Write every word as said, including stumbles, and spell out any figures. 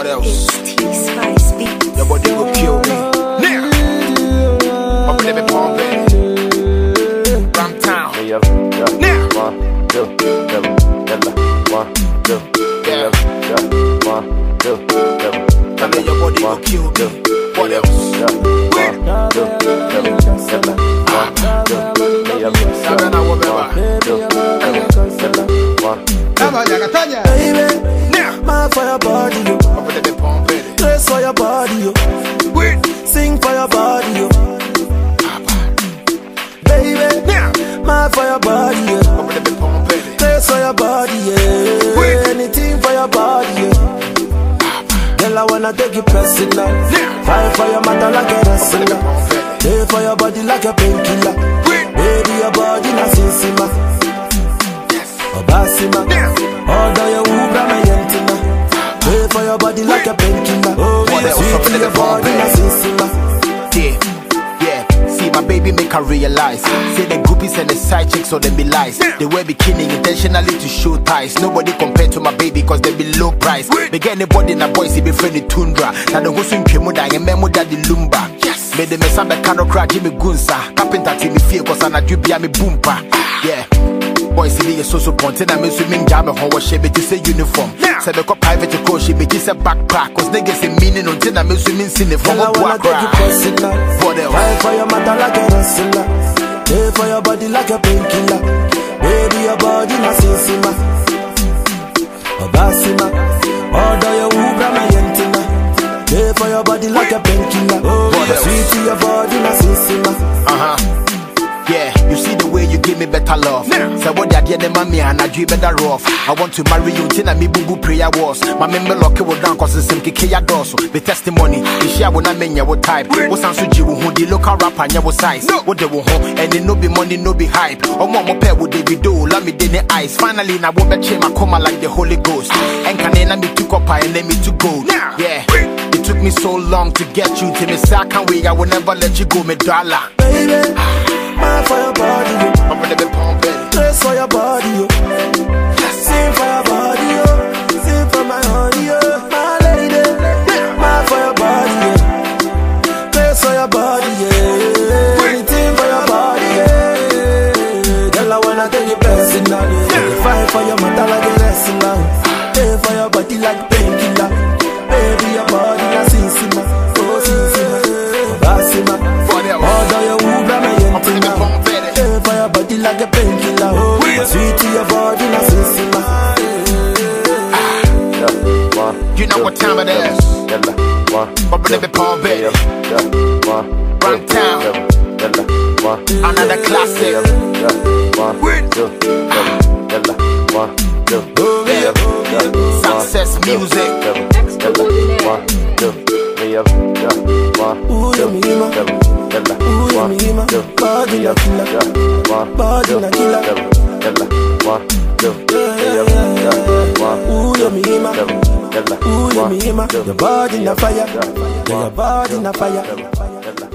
What else? Your body will kill me. Now, I'm gonna be pumping. Ram town. Now, one, two, one, two, yeah, one, two, and then your body will kill me. What else? One, two, baby, mad for your body, yo. Dress for your body, yo. Sing for your body, yo. Baby, mad for your body, yo. Dress for your body, yeah. Anything for your body, yo. Girl, I wanna take you personal. Fight for your matter like a wrestler. Pay for your body like a painkiller. Baby, your body na sisima. Obasima. Order your Uber, my yentina. Pay for your body like a painkiller. Oh, yeah, sweet your body na sisima. Yeah, yeah. See my baby make her realize. Say the groupies and the side chicks so them be lies. They wear bikini intentionally to show ties. Nobody compared to my baby cause they be low price. They get anybody in a boy see be friendly tundra. Now the go swim kemuda and memo daddy lumba. Yes. Made them a sambe cano crack Jimmy Gunsa. Carpenter to me fear cause I'm a jubia me boompa. Yeah. Boy see the so so pontin I me swimming jam and how she be to say uniform. Say the co private to coach she be just a backpack. Cause niggas say meaning until I me swimming sin the from a black crack. For the fight for your mother like a wrestler. Pay for your body like a painkiller. Baby your body na sisima. Obasima. Order your Uber my yentina. Pay for your body like a painkiller. Oh, sweet to your body na sisima. Uh-huh. Yeah, you see the way you give me better love. Say what that yeah, the mommy and I dream better rough. I want to marry you till I me boo boo prayer was. My member lock it down cause it's some kiki dorsal. The testimony, the share when I mean you type. What's answer you who the local rapper and your size. What they will home and it no be money, no be hype. Or more pair with the video, let me in the eyes. Finally, now won't be my coma like the Holy Ghost. And can I me to copper and let me to go. Yeah, it took me so long to get you to me. So I can't wait, I will never let you go, me dollar. Baby. Mad for your body, yo. I'm gonna be pumping. Dress for your body, yo. Sing for your body, yo. Sing for my honey, yo. My lady, mad for your body, yo. Dress for your body, yeah. Anything for your body, yeah. Girl, I wanna take you personal. Fight for your mother like a wrestler. Pay for your body like painkiller. Baby, your body na sisima. Oh, sisima. Basima. Order your Uber, my yentina. Pay for your body like a painkiller. Oh, sweet to your body, na sisima. You know what time it is. But let me palm baby. Run town. Another classic. Success music. Ooh, you mima. Ooh, you mima. Body na killer. Body na killer. Ooh, you mima. Ooh, you mima. Your body na fire. Your body na fire.